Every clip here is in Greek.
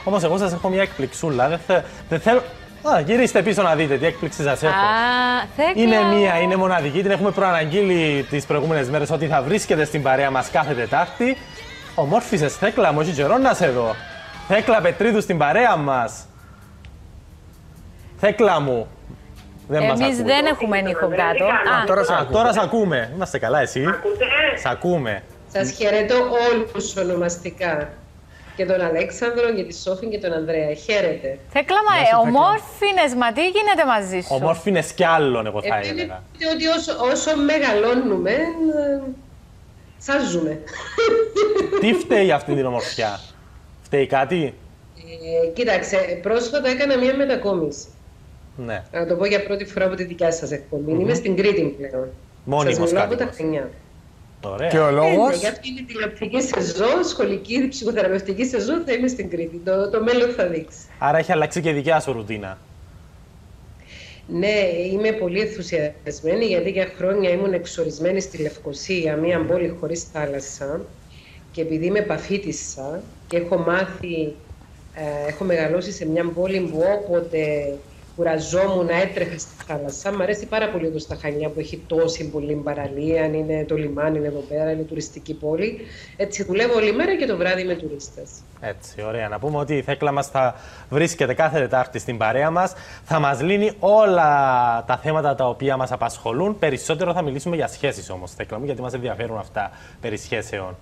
Όμως εγώ σας έχω μια εκπληξούλα. Δεν θέλω... Γυρίστε πίσω να δείτε τι έκπληξη σας έχω. Είναι μία, είναι μοναδική. Την έχουμε προαναγγείλει τις προηγούμενες μέρες ότι θα βρίσκεται στην παρέα μας κάθε Τετάρτη. Ομόρφησες, Θέκλα μου, έχει καιρό να σε δω. Θέκλα Πετρίδου στην παρέα μας. Θέκλα μου. Εμείς δεν έχουμε ήχο κάτω. Τώρα σ' ακούμε. Είμαστε καλά, εσύ. Σ' ακούμε. Σας χαιρετώ όλους ονομαστικά. Και τον Αλέξανδρο, και τη Σόφη και τον Ανδρέα. Χαίρετε. Θέκλα, ομόρφινες, μα τι γίνεται μαζί σου? Ομόρφινες κι άλλων, εγώ θα έλεγα. Ότι όσο μεγαλώνουμε, σάζουμε. Τι φταίει αυτή την ομορφιά? Φταίει κάτι? Κοίταξε, πρόσφατα έκανα μια μετακόμιση. Ναι. Να το πω για πρώτη φορά από τη δικιά σας εκπομπή. Είμαι στην Κρήτη πλέον. Μόνιμος μιλάω από τα Χανιά. Ωραία. Και ο λόγος? Για αυτή είναι τηλεοπτική σεζόν, σχολική ψυχοθεραπευτική σεζόν, θα είμαι στην Κρήτη. Το μέλλον θα δείξει. Άρα έχει αλλάξει και η δικιά σου ρουτίνα. Ναι, είμαι πολύ ενθουσιασμένη γιατί για χρόνια ήμουν εξορισμένη στη Λευκοσία, μια πόλη χωρίς θάλασσα. Και επειδή είμαι παφίτισσα και έχω μάθει, έχω μεγαλώσει σε μια πόλη που όποτε κουραζόμουν, έτρεχα στη θάλασσα. Μ' αρέσει πάρα πολύ εδώ στα Χανιά που έχει τόση πολύ παραλία. Είναι το λιμάνι είναι εδώ πέρα, είναι τουριστική πόλη. Έτσι δουλεύω όλη μέρα και το βράδυ με τουρίστες. Έτσι, ωραία. Να πούμε ότι η Θέκλα μας θα βρίσκεται κάθε Τετάρτη στην παρέα μας. Θα μας λύνει όλα τα θέματα τα οποία μας απασχολούν. Περισσότερο θα μιλήσουμε για σχέσεις όμως, Θέκλα μου, γιατί μας ενδιαφέρουν αυτά περί σχέσεων.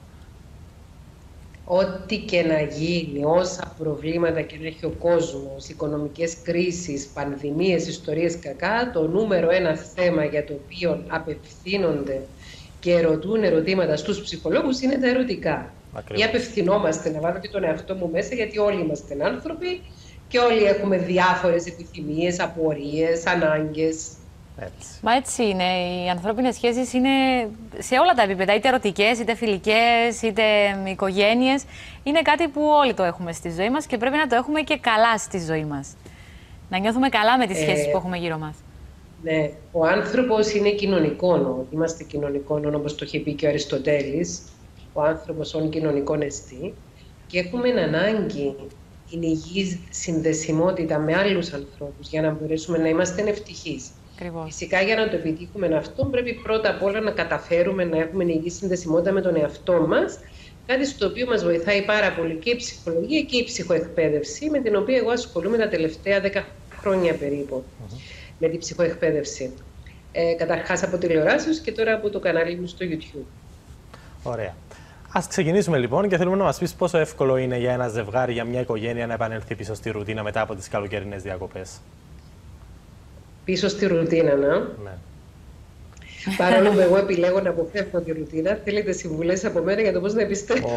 Ό,τι και να γίνει, όσα προβλήματα και να έχει ο κόσμος, οικονομικές κρίσεις, πανδημίες, ιστορίες κακά, το νούμερο ένα θέμα για το οποίο απευθύνονται και ρωτούν ερωτήματα στους ψυχολόγους είναι τα ερωτικά. Ακριβώς. Ή απευθυνόμαστε, να βάλω και τον εαυτό μου μέσα, γιατί όλοι είμαστε άνθρωποι και όλοι έχουμε διάφορες επιθυμίες, απορίες, ανάγκες. Έτσι. Μα έτσι είναι. Οι ανθρώπινες σχέσεις είναι σε όλα τα επίπεδα, είτε ερωτικές, είτε φιλικές, είτε οικογένειες. Είναι κάτι που όλοι το έχουμε στη ζωή μας και πρέπει να το έχουμε και καλά στη ζωή μας. Να νιώθουμε καλά με τις σχέσεις που έχουμε γύρω μας. Ναι, ο άνθρωπος είναι κοινωνικό. Είμαστε κοινωνικό, όπως το είχε πει και ο Αριστοτέλης. Ο άνθρωπος όν κοινωνικών εστί. Και έχουμε ανάγκη την υγιή συνδεσιμότητα με άλλους ανθρώπους για να μπορέσουμε να είμαστε ευτυχείς. Ακριβώς. Φυσικά, για να το επιτύχουμε αυτό, πρέπει πρώτα απ' όλα να καταφέρουμε να έχουμε υγιή συνδεσιμότητα με τον εαυτό μας. Κάτι στο οποίο μας βοηθάει πάρα πολύ και η ψυχολογία και η ψυχοεκπαίδευση, με την οποία εγώ ασχολούμαι τα τελευταία 10 χρόνια περίπου. Με την ψυχοεκπαίδευση. Καταρχάς από τηλεοράσεις και τώρα από το κανάλι μου στο YouTube. Ωραία. Ας ξεκινήσουμε λοιπόν και θέλουμε να μας πεις πόσο εύκολο είναι για ένα ζευγάρι, για μια οικογένεια να επανέλθει πίσω στη ρουτίνα μετά από τις καλοκαιρινές διακοπές. Πίσω στη ρουτίνα, ναι. Παρόλο που εγώ επιλέγω να αποφεύγω τη ρουτίνα, θέλετε συμβουλές από μένα για το πώς να επιστρέψω.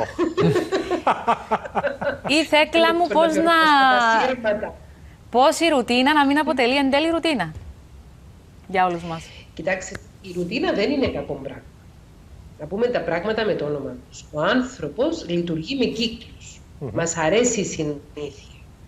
Ή Θέκλα μου, πώς η ρουτίνα να μην αποτελεί εν τέλει ρουτίνα για όλους μας. Κοιτάξτε, η ρουτίνα δεν είναι κακό πράγμα. Να πούμε τα πράγματα με το όνομα τους. Ο άνθρωπος λειτουργεί με κύκλους. Μας αρέσει η συνήθεια.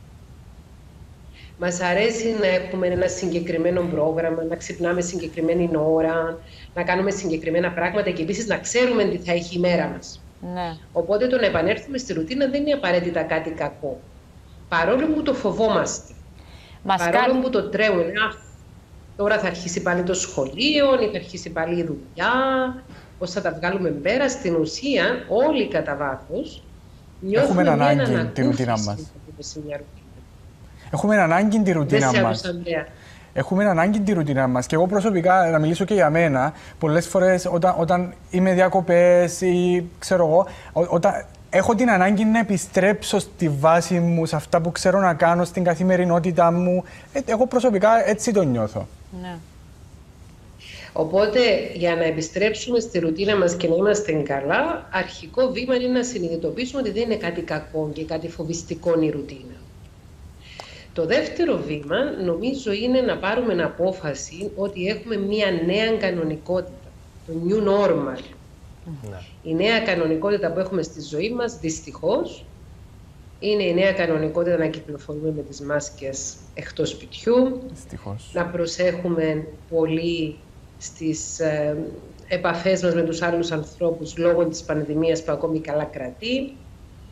Μας αρέσει να έχουμε ένα συγκεκριμένο πρόγραμμα, να ξυπνάμε συγκεκριμένη ώρα, να κάνουμε συγκεκριμένα πράγματα και επίσης να ξέρουμε τι θα έχει η μέρα μας. Ναι. Οπότε το να επανέλθουμε στη ρουτίνα δεν είναι απαραίτητα κάτι κακό. Παρόλο που το φοβόμαστε. Παρόλο που το τρέμουμε. Τώρα θα αρχίσει πάλι το σχολείο, θα αρχίσει πάλι η δουλειά, πώς θα τα βγάλουμε πέρα. Στην ουσία, όλοι κατά βάθος νιώθουμε μια ανακούφιση. Έχουμε ανάγκη τη ρουτίνα μας. Έχουμε ανάγκη τη ρουτίνα μας. Και εγώ προσωπικά, να μιλήσω και για μένα, πολλές φορές όταν είμαι διακοπές ή ξέρω εγώ, όταν έχω την ανάγκη να επιστρέψω στη βάση μου, σε αυτά που ξέρω να κάνω, στην καθημερινότητά μου. Εγώ προσωπικά έτσι το νιώθω. Ναι. Οπότε, για να επιστρέψουμε στη ρουτίνα μας και να είμαστε καλά, αρχικό βήμα είναι να συνειδητοποιήσουμε ότι δεν είναι κάτι κακό και κάτι φοβιστικό η ρουτίνα. Το δεύτερο βήμα, νομίζω, είναι να πάρουμε απόφαση ότι έχουμε μία νέα κανονικότητα, το new normal. Η νέα κανονικότητα που έχουμε στη ζωή μας, δυστυχώς, είναι η νέα κανονικότητα να κυκλοφορούμε με τις μάσκες εκτός σπιτιού, δυστυχώς. Να προσέχουμε πολύ στις επαφές μας με τους άλλους ανθρώπους λόγω της πανδημίας που ακόμη καλά κρατεί,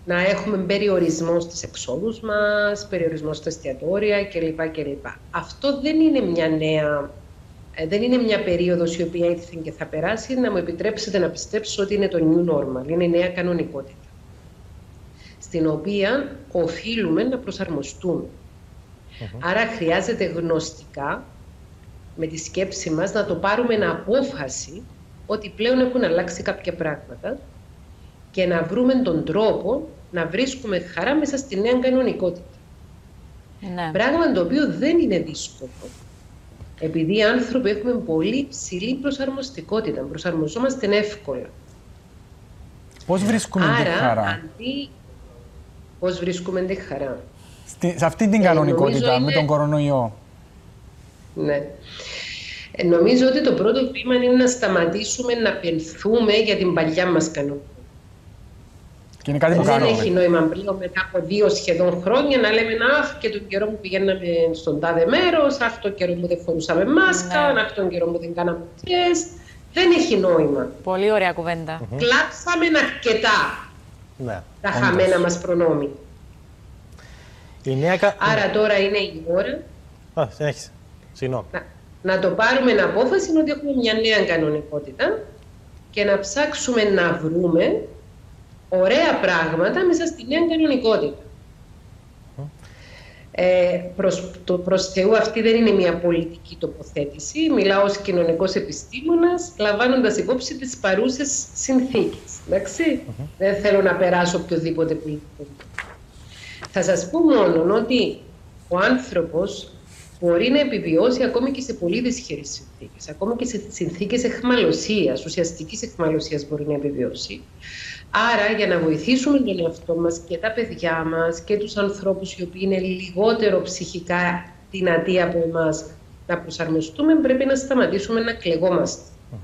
να έχουμε περιορισμό στις εξόδους μας, περιορισμό στα εστιατόρια κλπ. Αυτό δεν είναι δεν είναι μια περίοδος η οποία ήρθε και θα περάσει, να μου επιτρέψετε να πιστέψω ότι είναι το new normal, είναι η νέα κανονικότητα, στην οποία οφείλουμε να προσαρμοστούμε. Άρα χρειάζεται γνωστικά, με τη σκέψη μας, να το πάρουμε απόφαση ότι πλέον έχουν αλλάξει κάποια πράγματα και να βρούμε τον τρόπο να βρίσκουμε χαρά μέσα στη νέα κανονικότητα. Ναι. Πράγμα το οποίο δεν είναι δύσκολο, επειδή οι άνθρωποι έχουμε πολύ ψηλή προσαρμοστικότητα, προσαρμοζόμαστε εύκολα. Πώς βρίσκουμε τη χαρά? Πώς βρίσκουμε τη χαρά? Σε αυτή την κανονικότητα, με τον κορονοϊό. Ναι. Νομίζω ότι το πρώτο βήμα είναι να σταματήσουμε να πενθούμε για την παλιά μας κανονικότητα. Και είναι κάτι που δεν έχει νόημα πλέον μετά από 2 σχεδόν χρόνια να λέμε αχ, και τον καιρό που πηγαίναμε στον τάδε μέρος, αχ, τον καιρό που δεν φορούσαμε μάσκα, αχ, τον καιρό που δεν κάναμε τεστ. Δεν έχει νόημα. Πολύ ωραία κουβέντα. Κλάψαμε αρκετά τα χαμένα μας προνόμια. Άρα τώρα είναι η ώρα συνέχισε. Συγγνώμη. Να το πάρουμε απόφαση ότι έχουμε μια νέα κανονικότητα και να ψάξουμε να βρούμε ωραία πράγματα μέσα στη νέα κανονικότητα. Προς Θεού, αυτή δεν είναι μια πολιτική τοποθέτηση. Μιλάω ως κοινωνικός επιστήμονας, λαμβάνοντας υπόψη τις παρούσες συνθήκες. Εντάξει? Δεν θέλω να περάσω οποιοδήποτε πολιτικό. Θα σας πω μόνο ότι ο άνθρωπος μπορεί να επιβιώσει ακόμη και σε πολύ δυσχερείς συνθήκες, ακόμη και σε συνθήκες αιχμαλωσίας, ουσιαστικής αιχμαλωσίας μπορεί να επιβιώσει. Άρα, για να βοηθήσουμε τον εαυτό μας και τα παιδιά μας και τους ανθρώπους οι οποίοι είναι λιγότερο ψυχικά δυνατοί από εμάς να προσαρμοστούμε, πρέπει να σταματήσουμε να κλαιγόμαστε.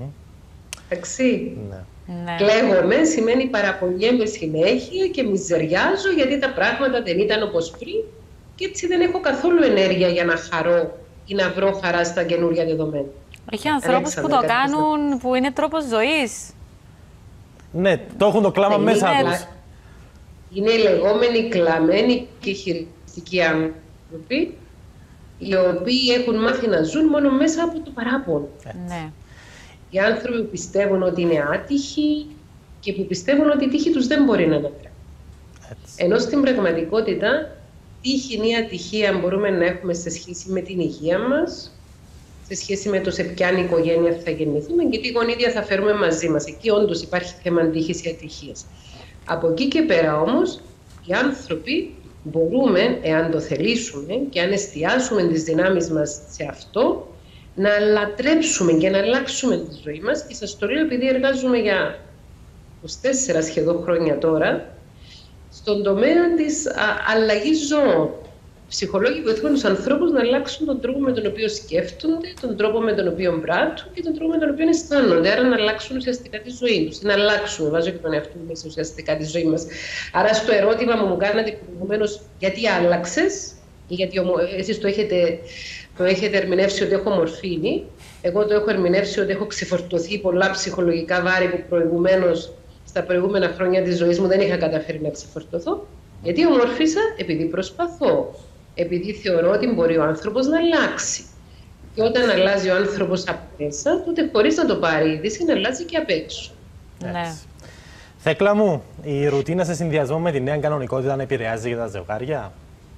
Εντάξει. Ναι. Κλαίγομαι σημαίνει παραπονιέμαι συνέχεια και μιζεριάζω γιατί τα πράγματα δεν ήταν όπως πριν και έτσι δεν έχω καθόλου ενέργεια για να χαρώ ή να βρω χαρά στα καινούρια δεδομένα. Έχει ανθρώπους που το κάνουν, που είναι τρόπος ζωής. Ναι, το έχουν το κλάμα μέσα τους. Είναι οι λεγόμενοι κλαμμένοι και χειριστικοί άνθρωποι, οι οποίοι έχουν μάθει να ζουν μόνο μέσα από το παράπονο. Ναι. Οι άνθρωποι που πιστεύουν ότι είναι άτυχοι και που πιστεύουν ότι η τύχη τους δεν μπορεί να ανατραπεί. Ενώ στην πραγματικότητα, τύχη ή ατυχία μπορούμε να έχουμε σε σχέση με την υγεία μας, σε σχέση με το σε ποια οικογένεια θα γεννηθούμε και τι γονίδια θα φέρουμε μαζί μας. Εκεί όντως υπάρχει θέμα τύχης ή ατυχίας. Από εκεί και πέρα όμως, οι άνθρωποι μπορούμε, εάν το θελήσουμε και αν εστιάσουμε τις δυνάμεις μας σε αυτό, να λατρέψουμε και να αλλάξουμε τη ζωή μας. Και σας το λέω επειδή εργάζομαι για 24 σχεδόν χρόνια τώρα στον τομέα της αλλαγής ζώων. Ψυχολόγοι βοηθούν τους ανθρώπους να αλλάξουν τον τρόπο με τον οποίο σκέφτονται, τον τρόπο με τον οποίο πράττουν και τον τρόπο με τον οποίο αισθάνονται. Άρα να αλλάξουν ουσιαστικά τη ζωή τους. Να αλλάξουν, βάζω και τον εαυτό μου μέσα ουσιαστικά τη ζωή μας. Άρα στο ερώτημα που μου κάνατε προηγουμένως, γιατί άλλαξες, ή γιατί εσείς το έχετε ερμηνεύσει ότι έχω μορφήνει, εγώ το έχω ερμηνεύσει ότι έχω ξεφορτωθεί πολλά ψυχολογικά βάρη που προηγουμένως, στα προηγούμενα χρόνια της ζωής μου δεν είχα καταφέρει να ξεφορτωθώ. Γιατί ομορφήσα, επειδή προσπαθώ. Επειδή θεωρώ ότι μπορεί ο άνθρωπος να αλλάξει. Και όταν αλλάζει ο άνθρωπος από μέσα, τότε χωρίς να το πάρει είδηση, να αλλάζει και απ' έξω. Ναι. Θέκλα μου, η ρουτίνα σε συνδυασμό με τη νέα κανονικότητα να επηρεάζει για τα ζευγάρια?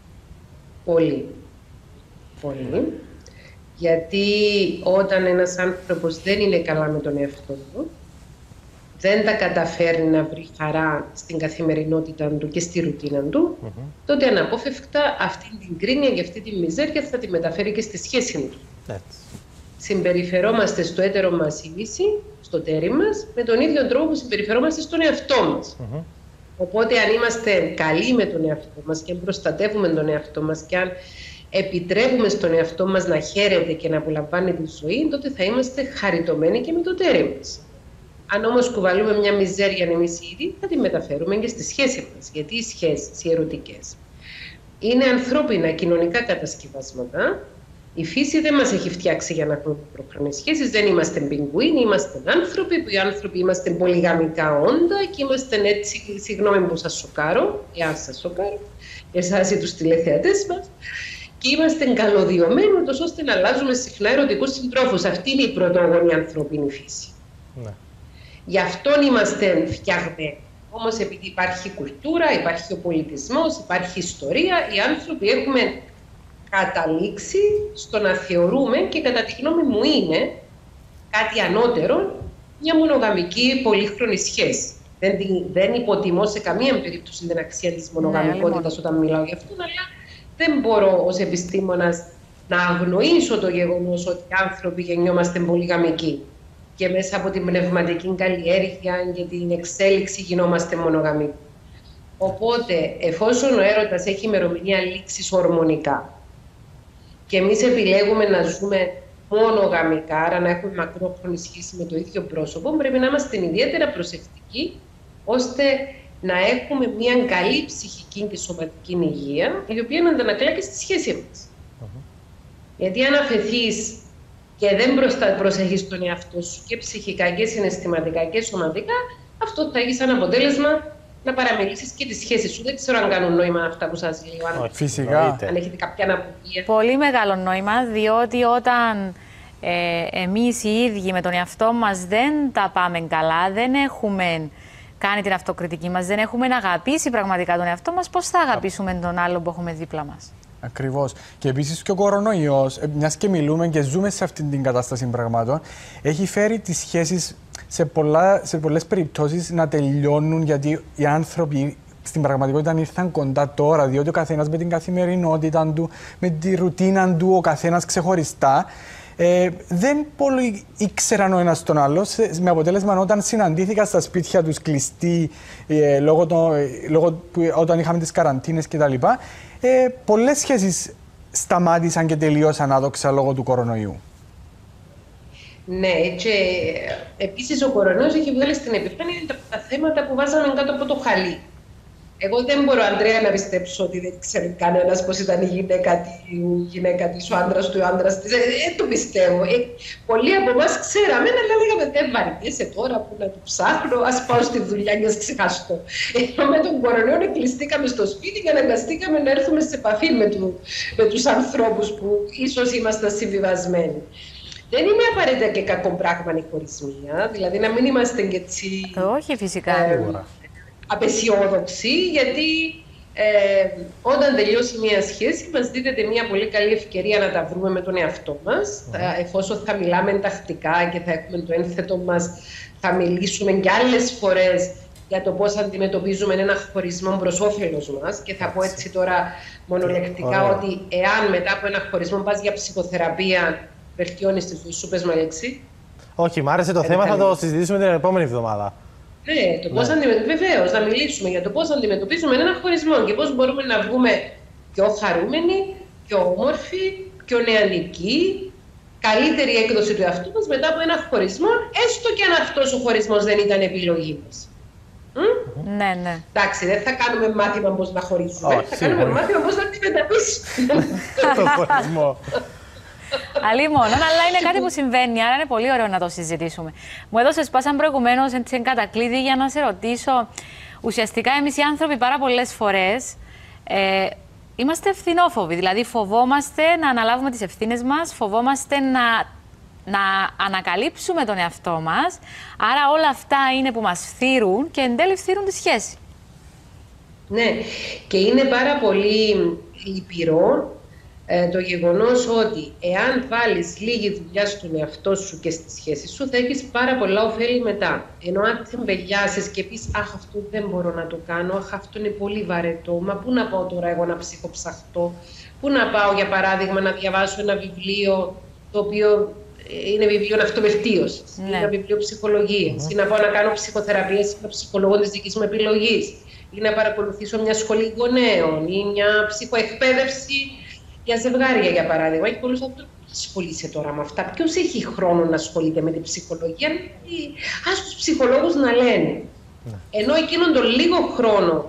Πολύ. Πολύ. Γιατί όταν ένας άνθρωπος δεν είναι καλά με τον εαυτό του, δεν τα καταφέρνει να βρει χαρά στην καθημερινότητα του και στη ρουτίνα του, τότε αναπόφευκτα αυτή την κρίνια και αυτή τη μιζέρια θα τη μεταφέρει και στη σχέση του. Συμπεριφερόμαστε στο έτερο μας ίση, στο τέρι μας, με τον ίδιο τρόπο που συμπεριφερόμαστε στον εαυτό μας. Οπότε αν είμαστε καλοί με τον εαυτό μας και αν προστατεύουμε τον εαυτό μας και αν επιτρέπουμε στον εαυτό μας να χαίρεται και να απολαμβάνει τη ζωή, τότε θα είμαστε χαριτωμένοι και με το τέρι μας. Αν όμως κουβαλούμε μια μιζέρια εμείς ήδη, θα τη μεταφέρουμε και στη σχέση μας. Γιατί οι σχέσεις, οι ερωτικές, είναι ανθρώπινα κοινωνικά κατασκευάσματα, Η φύση δεν μας έχει φτιάξει για να έχουμε μακρόχρονες σχέσεις. Δεν είμαστε πιγκουίνοι, είμαστε άνθρωποι που οι άνθρωποι είμαστε πολυγαμικά όντα και είμαστε έτσι, συγγνώμη που σας σοκάρω, εάν σας σοκάρω, εσάς ή τους τηλεθεατές μας, και είμαστε καλωδιωμένοι ώστε να αλλάζουμε συχνά ερωτικούς συντρόφους. Αυτή είναι η πρωτόγονη ανθρώπινη φύση. Ναι. Γι' αυτόν είμαστε φτιαγμένοι. Όμως επειδή υπάρχει κουλτούρα, υπάρχει ο πολιτισμός, υπάρχει ιστορία, οι άνθρωποι έχουμε καταλήξει στο να θεωρούμε, και κατά τη γνώμη μου είναι κάτι ανώτερο, μια μονογαμική πολύχρονη σχέση. Δεν υποτιμώ σε καμία περίπτωση την αξία της μονογαμικότητας όταν μιλάω γι' αυτό, αλλά δεν μπορώ ως επιστήμονας να αγνοήσω το γεγονός ότι οι άνθρωποι γεννιόμαστε πολυγαμικοί και μέσα από την πνευματική καλλιέργεια και την εξέλιξη γινόμαστε μονογαμικοί. Οπότε, εφόσον ο έρωτας έχει ημερομηνία λήξης ορμονικά και εμείς επιλέγουμε να ζούμε μονογαμικά, άρα να έχουμε μακρόχρονη σχέση με το ίδιο πρόσωπο, πρέπει να είμαστε ιδιαίτερα προσεκτικοί ώστε να έχουμε μια καλή ψυχική και σωματική υγεία, η οποία να αντανακλά και στη σχέση μας. Γιατί αν αφαιθείς και δεν προσέχεις τον εαυτό σου και ψυχικά και συναισθηματικά και σωματικά, αυτό θα έχει σαν αποτέλεσμα να παραμελήσεις και τις σχέσεις σου. Δεν ξέρω αν κάνουν νόημα αυτά που σας λέω. Φυσικά. Αν έχετε κάποια αναποδία. Πολύ μεγάλο νόημα, διότι όταν εμείς οι ίδιοι με τον εαυτό μας δεν τα πάμε καλά, δεν έχουμε κάνει την αυτοκριτική μας, δεν έχουμε αγαπήσει πραγματικά τον εαυτό μας, πώς θα αγαπήσουμε τον άλλο που έχουμε δίπλα μας. Ακριβώς. Και επίσης και ο κορονοϊός, μιας και μιλούμε και ζούμε σε αυτήν την κατάσταση πραγμάτων, έχει φέρει τις σχέσεις σε πολλές περιπτώσεις να τελειώνουν, γιατί οι άνθρωποι στην πραγματικότητα ήρθαν κοντά τώρα, διότι ο καθένας με την καθημερινότητα του, με τη ρουτίνα του, ο καθένας ξεχωριστά, δεν πολύ ήξεραν ο ένας τον άλλο, με αποτέλεσμα όταν συναντήθηκαν στα σπίτια τους κλειστοί, όταν είχαμε τις καραντίνες κτλ. Πολλές σχέσεις σταμάτησαν και τελείωσαν άδοξα λόγω του κορονοϊού. Ναι, και επίσης ο κορονοϊός έχει βγάλει στην επιφάνεια τα θέματα που βάζαμε κάτω από το χαλί. Εγώ δεν μπορώ, Ανδρέα, να πιστέψω ότι δεν ξέρει κανένας πώς ήταν η γυναίκα της, ο άντρας του, ο άντρας της. Δεν το πιστεύω. Πολλοί από εμάς ξέραμε, αλλά λέγαμε δεν βαριέσαι τώρα που να το ψάχνω, ας πάω στη δουλειά και ας ξεχαστώ. Ενώ με τον κορονοϊό κλειστήκαμε στο σπίτι και αναγκαστήκαμε να έρθουμε σε επαφή με τους ανθρώπους που ίσως ήμασταν συμβιβασμένοι. Δεν είναι απαραίτητα και κακό πράγμα η χωρισμία, δηλαδή να μην είμαστε και έτσι. Όχι, φυσικά. Απεσιόδοξοι, γιατί όταν τελειώσει μια σχέση μας δίδεται μια πολύ καλή ευκαιρία να τα βρούμε με τον εαυτό μας. Εφόσον θα μιλάμε τακτικά και θα έχουμε το ένθετο μας, θα μιλήσουμε και άλλες φορές για το πώς αντιμετωπίζουμε ένα χωρισμό προς όφελος μας. Και θα πω έτσι τώρα μονολεκτικά ότι εάν μετά από ένα χωρισμό πας για ψυχοθεραπεία, βελτιώνεις τη ζωή σου. Πες μου, Αλέξη. Όχι, μ' άρεσε το θέμα, θα το συζητήσουμε την επόμενη εβδομάδα. Ναι, βεβαίως, να μιλήσουμε για το πώς αντιμετωπίζουμε έναν χωρισμό και πώς μπορούμε να βγούμε πιο χαρούμενοι, πιο όμορφοι, πιο νεανικοί, καλύτερη έκδοση του εαυτού μας μετά από έναν χωρισμό, έστω και αν αυτός ο χωρισμός δεν ήταν επιλογή μας. Ναι, ναι. Εντάξει, δεν θα κάνουμε μάθημα πώς να χωρίσουμε, θα κάνουμε μάθημα πώς να αντιμετωπίσουμε το χωρισμό. Αλλήμον, αλλά είναι κάτι που συμβαίνει, άρα είναι πολύ ωραίο να το συζητήσουμε. Μου έδωσες πάσαν προηγουμένως εν κατακλείδη για να σε ρωτήσω. Ουσιαστικά, εμείς οι άνθρωποι πάρα πολλές φορές είμαστε ευθυνόφοβοι. Δηλαδή, φοβόμαστε να αναλάβουμε τις ευθύνες μας, φοβόμαστε να ανακαλύψουμε τον εαυτό μας. Άρα, όλα αυτά είναι που μας φθείρουν και εν τέλει φθείρουν τη σχέση. Ναι, και είναι πάρα πολύ λυπηρό το γεγονός ότι εάν βάλεις λίγη δουλειά στον εαυτό σου και στη σχέση σου, θα έχεις πάρα πολλά ωφέλη μετά. Ενώ αν τεμπελιάσεις και πεις «Αχ, αυτό δεν μπορώ να το κάνω, αχ, αυτό είναι πολύ βαρετό, μα πού να πάω τώρα εγώ να ψυχοψαχτώ, πού να πάω για παράδειγμα να διαβάσω ένα βιβλίο το οποίο είναι βιβλίο αυτοβελτίωσης, ένα βιβλίο ψυχολογίας, ή να πάω να κάνω ψυχοθεραπεία σε έναν ψυχολόγο της δικής μου επιλογής, ή να παρακολουθήσω μια σχολή γονέων ή μια ψυχοεκπαίδευση για ζευγάρια, για παράδειγμα. Έχει πολλούς ανθρώπους που ασχολείσαι τώρα με αυτά. Ποιος έχει χρόνο να ασχολείται με την ψυχολογία? Ας τους ψυχολόγους να λένε. Ενώ εκείνον τον λίγο χρόνο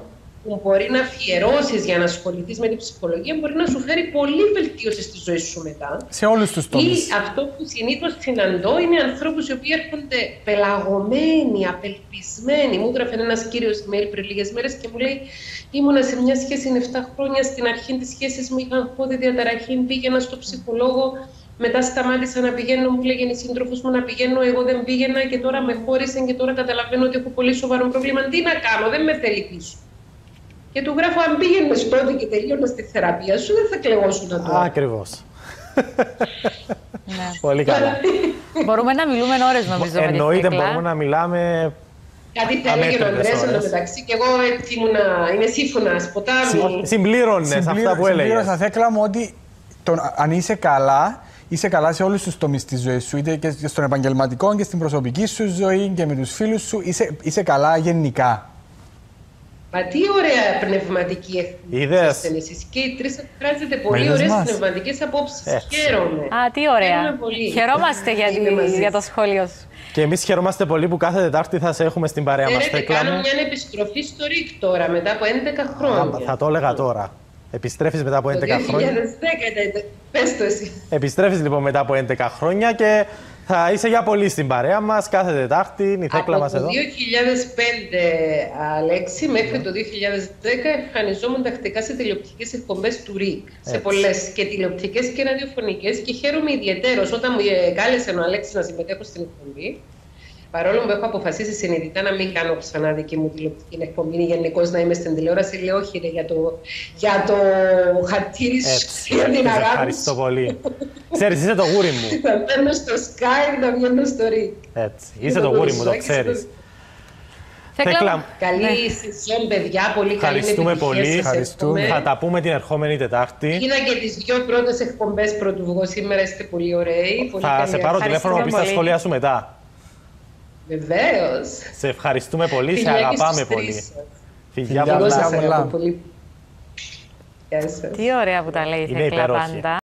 που μπορεί να αφιερώσεις για να ασχοληθείς με την ψυχολογία μπορεί να σου φέρει πολύ βελτίωση στη ζωή σου μετά. Σε όλους τους τομείς. Ή αυτό που συνήθως συναντώ είναι ανθρώπους οι οποίοι έρχονται πελαγωμένοι, απελπισμένοι. Μου έγραφε ένας κύριος email πριν λίγες μέρες και μου λέει: ήμουνα σε μια σχέση 7 χρόνια. Στην αρχή της σχέσης μου είχαν πόδι διαταραχή, πήγαινα στο ψυχολόγο. Μετά σταμάτησα να πηγαίνω, μου λέγανε η σύντροφος μου να πηγαίνω, εγώ δεν πήγαινα και τώρα με χώρισαν και τώρα καταλαβαίνω ότι έχω πολύ σοβαρό πρόβλημα. Τι να κάνω, δεν με θέλει πίσω. Και του γράφω: αν πήγαινες τότε και τελείωνες τη θεραπεία σου, δεν θα κλεγόσουν τώρα. Ακριβώς. Πολύ καλά. Μπορούμε να μιλούμε ώρες, νομίζω. Εννοείται, μπορούμε να μιλάμε. Κάτι θέλει και ο Ανδρέας εντωμεταξύ και εγώ είμαι σύμφωνα, ποτάμι. Συμπλήρωνες αυτά που έλεγες. Συμπλήρωσα, Θέκλα μου, ότι αν είσαι καλά, είσαι καλά σε όλους τους τομείς της ζωής σου, είτε και στον επαγγελματικό και στην προσωπική σου ζωή και με τους φίλους σου, είσαι καλά γενικά. Μα τι ωραία πνευματική εκπαίδευση εσείς και οι τρεις εκφράζετε πολύ ωραίες πνευματικές απόψεις. Χαίρομαι. Α, τι ωραία. Χαιρόμαστε για το σχόλιο σου. Και εμείς χαιρόμαστε πολύ που κάθε Τετάρτη θα σε έχουμε στην παρέα μας. Κάνω μια επιστροφή στο ΡΙΚ τώρα, μετά από 11 χρόνια. Θα το έλεγα τώρα. Επιστρέφεις μετά από 11 χρόνια. 2010, πες το εσύ. Επιστρέφεις λοιπόν μετά από 11 χρόνια και θα είσαι για πολύ στην παρέα μας κάθε Τετάρτη. Η Θέκλα μας εδώ. Από το 2005, Αλέξη, μέχρι το 2010 εμφανιζόμουν τακτικά σε τηλεοπτικές εκπομπές του ΡΙΚ. Σε πολλές και τηλεοπτικές και ραδιοφωνικές και χαίρομαι ιδιαιτέρως όταν μου κάλεσε ο Αλέξης να συμμετέχω στην εκπομπή. Παρόλο που έχω αποφασίσει συνειδητά να μην κάνω ξανά δική μου τηλεοπτική εκπομπή, γενικώς να είμαι στην τηλεόραση, λέω όχι ρε, για το χατήρι σου, για την αγάπη. Ευχαριστώ πολύ. Ξέρεις, είσαι το γούρι μου. Θα μπαίνω στο Skype, να βγαίνω στο ΡΙΚ. Έτσι, είσαι το γούρι μου, το ξέρεις. Καλή σεζόν, παιδιά, πολύ καλή ευχαριστούμε πολύ. Ευχαριστούμε. Θα τα πούμε την ερχόμενη Τετάρτη. Είδα και τις 2 πρώτες εκπομπές πρωτού βγω σήμερα, είστε πολύ ωραίοι. Θα σε πάρω τηλέφωνο να πεις τα σχόλια σου μετά. Βεβαίως. Σε ευχαριστούμε πολύ, σε αγαπάμε πολύ. Φιλιά πολλά. Τι ωραία που τα λέει η Θέκλα πάντα.